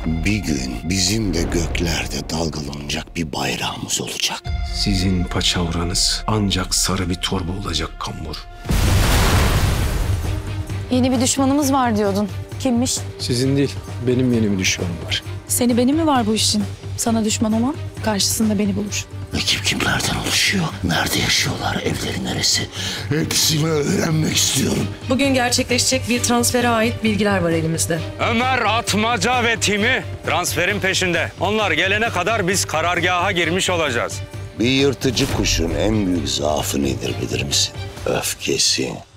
Bir gün bizim de göklerde dalgalanacak bir bayrağımız olacak. Sizin paçavranız ancak sarı bir torba olacak kambur. Yeni bir düşmanımız var diyordun. Kimmiş? Sizin değil, benim yeni bir düşmanım var. Seni benim mi var bu işin? Sana düşman olan karşısında beni bulur. Ekip kimlerden oluşuyor? Nerede yaşıyorlar? Evleri neresi? Hepsini öğrenmek istiyorum. Bugün gerçekleşecek bir transfere ait bilgiler var elimizde. Ömer Atmaca ve timi transferin peşinde. Onlar gelene kadar biz karargaha girmiş olacağız. Bir yırtıcı kuşun en büyük zaafı nedir bilir misin? Öfkesi.